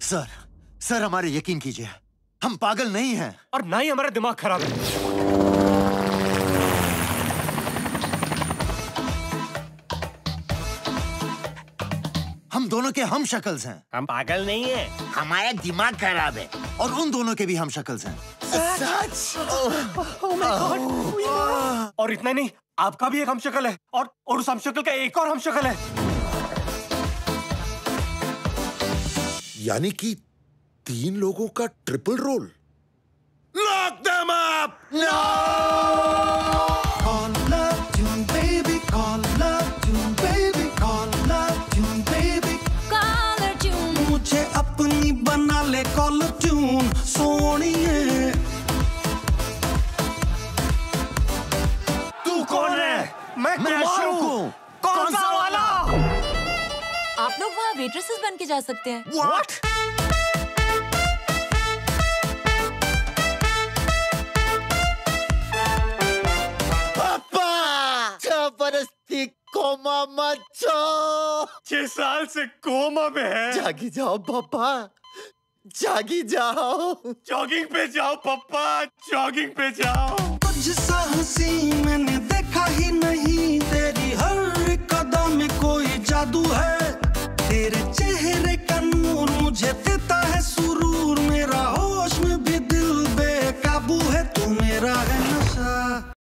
Sir, sir हमारे यकीन कीजिए, हम पागल नहीं हैं और ना ही हमारा दिमाग खराब है। हम दोनों के हम शक्ल्स हैं। हम पागल नहीं हैं। हमारा दिमाग खराब है। और उन दोनों के भी हम शक्ल्स हैं। सच? Oh my God! और इतना नहीं, आपका भी एक हम शक्ल है और उस हम शक्ल का एक और हम शक्ल है। यानी कि 3 लोगों का triple role. Lock them up! No! Call love tune baby, call love tune baby, call love tune baby, caller tune। मुझे अपनी बना ले कॉल ट्यून सोनिए। तू कौन है? मैं कुमार हूँ। कौन सा वाला? आप लोग वहाँ वेट्रेसेस बन के जा सकते हैं। What? जबरदस्ती कोमा मत छो। 6 साल से कोमा में है। जागी जाओ पापा, जागी जाओ। जॉगिंग पे जाओ पापा, जॉगिंग पे जाओ। तुझ सा हंसी मैंने